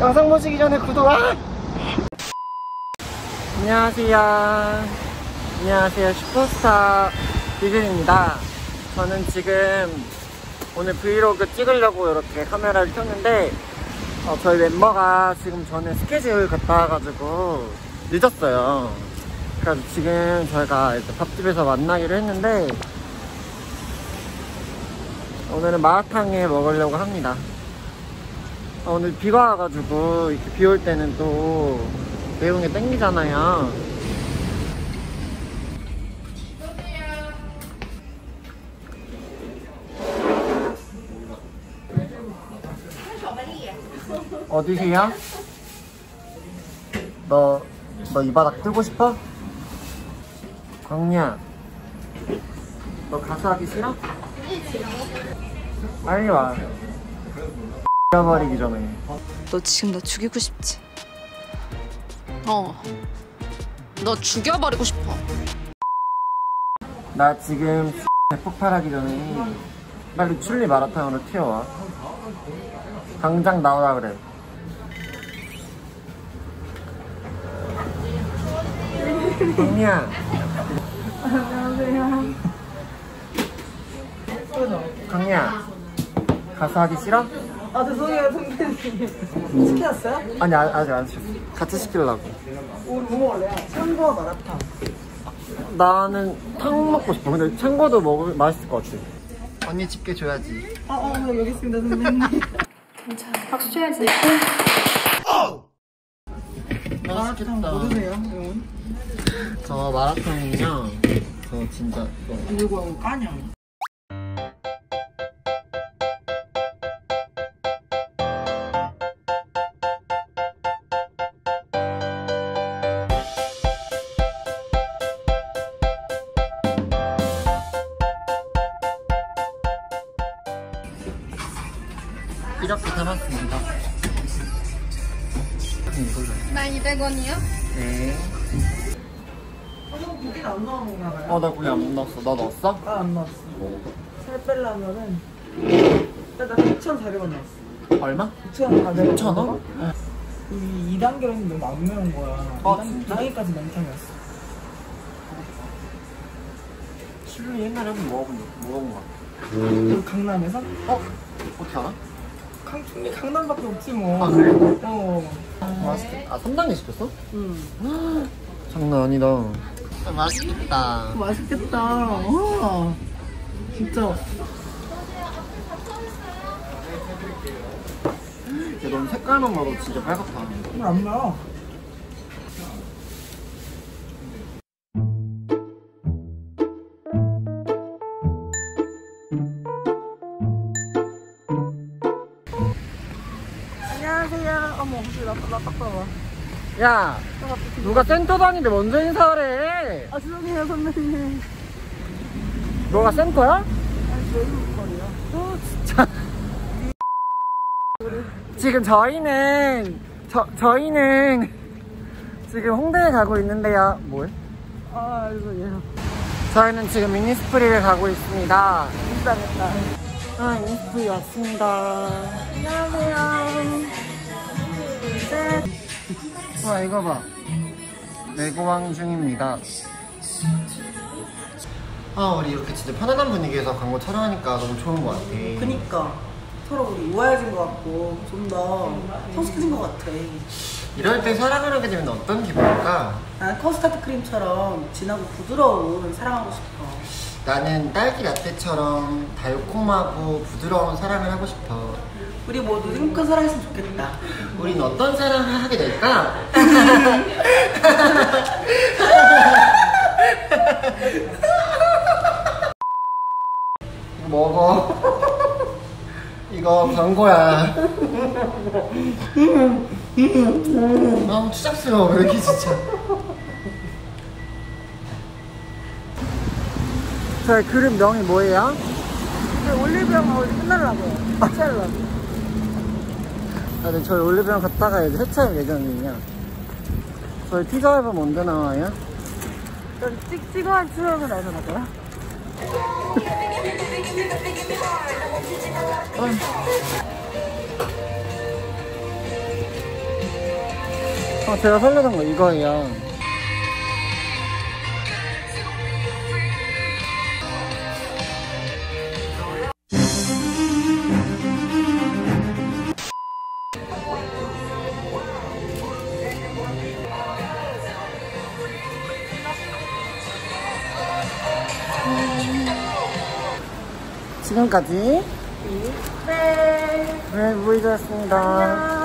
영상 보시기 전에 구독. 안녕하세요 슈퍼스타 디즈니입니다. 저는 지금 오늘 브이로그 찍으려고 이렇게 카메라를 켰는데 저희 멤버가 지금 전에 스케줄 갔다 와가지고 늦었어요. 그래서 지금 저희가 이제 밥집에서 만나기로 했는데 오늘은 마라탕을 먹으려고 합니다. 오늘 비가 와가지고 이렇게 비 올 때는 또 매운 게 땡기잖아요. 어디세요? 너 이 바닥 뜨고 싶어? 광리야, 너 가수 하기 싫어? 빨리 와. 죽여버리기 전에. 너 지금 나 죽이고 싶지? 너 죽여버리고 싶어. 나 지금 폭발하기 전에 빨리 출리 마라탕으로 튀어와. 당장 나오라 그래. 광리야. 안녕하세요. 광리야, 가수 하기 싫어? 아 죄송해요 선배님. 시켰어요? 아니 아직 안 시켰어. 같이 시키려고. 우리 뭐 먹을래요? 참고 마라탕. 나는 탕 먹고 싶어. 근데 창고도 먹으면 맛있을 것 같아. 언니 집게 줘야지. 네, 여기 있습니다 선배님. 괜찮아. 박수 쳐야지. 마라탕 뭐 드세요? 이건? 저 마라탕은요, 저 진짜 이거 까냐? 이렇게 담았습니다. 200원이요? 네. 고기는 안 넣은 건가 봐요? 나 고기 안 넣었어. 너 넣었어? 안 넣었어. 살 빼려면은 나 6,400원 넣었어. 얼마? 6,400원. 6,000원? 이 2단계로 했는데 너무 안 매운 거야. 진짜? 2단계까지 냉탕이었어. 실로 옛날에 한번 먹어본 것 같아. 그 강남에서? 어떻게 알아? 충리 강남밖에 없지 뭐. 아, 그래? 맛있겠다. 3단계 시켰어? 응. 장난 아니다. 맛있겠다. 맛있겠다. 진짜. 넌 색깔만 봐도 진짜 빨갛다. 안 나. 안녕하세요. 어머, 혹시 나 딱 봐봐. 야, 누가 센터 다니는데 먼저 인사를 해. 아, 죄송해요, 선배님. 너가 센터야? 아니, 왜 이거 진짜. 지금 저희는 지금 홍대에 가고 있는데요. 뭘? 죄송해요. 저희는 지금 미니스프리를 가고 있습니다. 인사했다. 미니스프리 왔습니다. 안녕하세요. 네. 와, 이거 봐. 레고왕 중입니다. 우리 이렇게 진짜 편안한 분위기에서 광고 촬영하니까 너무 좋은 것 같아. 그니까 서로 우리 우아해진 것 같고 좀 더 성숙해진 것 같아. 이럴 때 사랑을 하게 되면 어떤 기분일까? 난 커스터드 크림처럼 진하고 부드러운 사랑하고 싶어. 나는 딸기 라떼처럼 달콤하고 부드러운 사랑을 하고 싶어. 우리 모두 행복한 사랑했으면 좋겠다. 우린 어떤 사랑을 하게 될까? 먹어. 이거 광고야. 추잡스러워. 왜 이렇게 진짜. 저희 그룹 명이 뭐예요? 올리브영 어디 끝날라고요. 같이 하려고. 네, 저희 올리브영 갔다가 이제 해체할 예정이에요. 저희 티저 앨범 언제 나와요? 전 찍어한 추억을 나눠볼까요? 제가 설레던 거 이거예요. 지금까지 네, 보이셨습니다.